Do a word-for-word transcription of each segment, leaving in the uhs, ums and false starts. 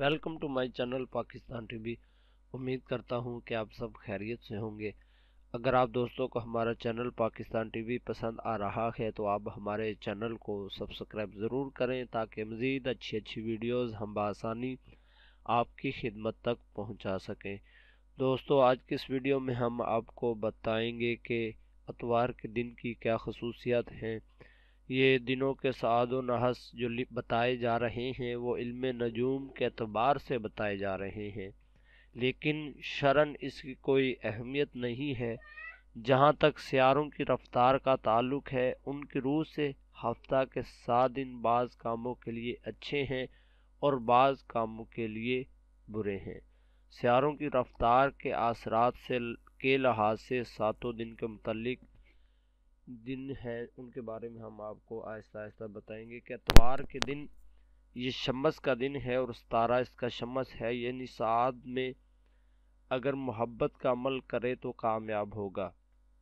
Welcome to my channel Pakistan TV. उम्मीद करता हूं कि आप सब खैरियत से होंगे। अगर आप दोस्तों को हमारा चैनल पाकिस्तान टीवी पसंद आ रहा है तो आप हमारे चैनल को सब्सक्राइब ज़रूर करें ताकि मज़ीद अच्छी अच्छी वीडियोस हम बआसानी आपकी खिदमत तक पहुंचा सकें। दोस्तों, आज की इस वीडियो में हम आपको बताएंगे कि अतवार के दिन की क्या खसूसियात हैं। ये दिनों के साद व नहस जो बताए जा रहे हैं वो इल्म नजूम के एतबार से बताए जा रहे हैं, लेकिन शरन इसकी कोई अहमियत नहीं है। जहाँ तक सियारों की रफ्तार का ताल्लुक है, उनकी रूह से हफ्ता के सात दिन बाज़ कामों के लिए अच्छे हैं और बाज़ कामों के लिए बुरे हैं। सियारों की रफ्तार के असरात से के लिहाज से सातों दिन के मुतल्लिक दिन है, उनके बारे में हम आपको आहिस्ता आहिस्ता बताएंगे कि एतवार के दिन ये शम्स का दिन है और सतारा इसका शम्स है, यानी साद में अगर मोहब्बत का अमल करे तो कामयाब होगा।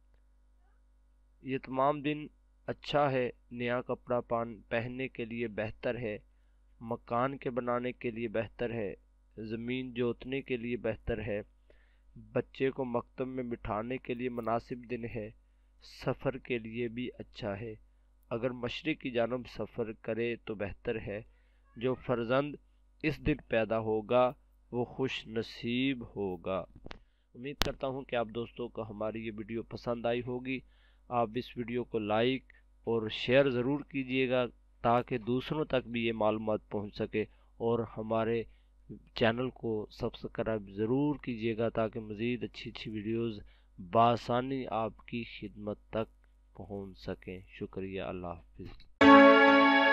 ये तमाम दिन अच्छा है, नया कपड़ा पहनने के लिए बेहतर है, मकान के बनाने के लिए बेहतर है, ज़मीन जोतने के लिए बेहतर है, बच्चे को मकतब में बिठाने के लिए मुनासिब दिन है, सफ़र के लिए भी अच्छा है। अगर मशरिक़ की जानब सफ़र करे तो बेहतर है। जो फर्जंद इस दिन पैदा होगा वो खुश नसीब होगा। उम्मीद करता हूँ कि आप दोस्तों को हमारी ये वीडियो पसंद आई होगी। आप इस वीडियो को लाइक और शेयर ज़रूर कीजिएगा ताकि दूसरों तक भी ये मालूमात पहुँच सके, और हमारे चैनल को सब्सक्राइब ज़रूर कीजिएगा ताकि मज़ीद अच्छी अच्छी वीडियोज़ बआसानी आपकी खिदमत तक पहुँच सकें। शुक्रिया। अल्लाह हाफ़िज़।